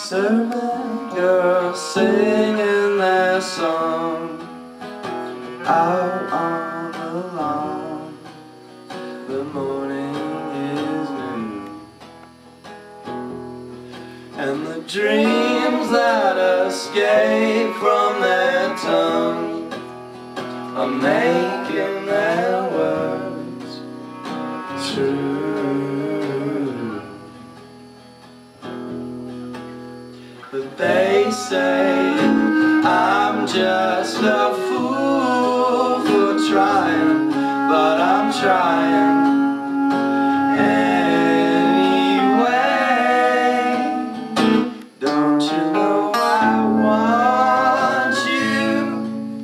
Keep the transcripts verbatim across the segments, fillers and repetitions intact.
servant girls singing their song out on the lawn. The morning is new, and the dreams that escape from their tongue are making their words true. But they say I'm just a fool for trying, but I'm trying anyway. Don't you know I want you,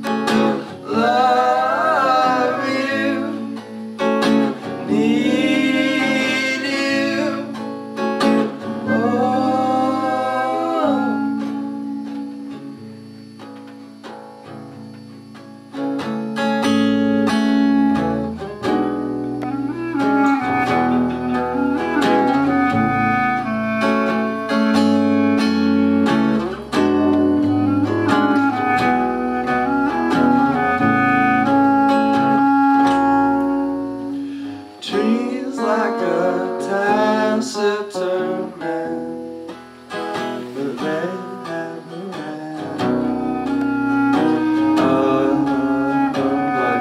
love you, need you, oh. Trees like a taciturn man, but they never ran. Oh, but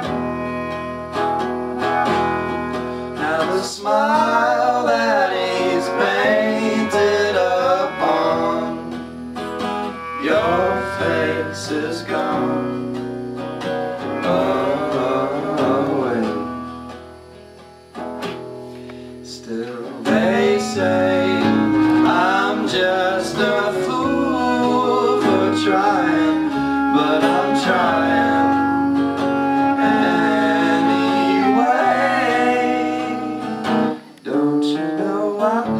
now the smile that he's painted upon your face is gone. Still they say I'm just a fool for trying, but I'm trying anyway. Don't you know I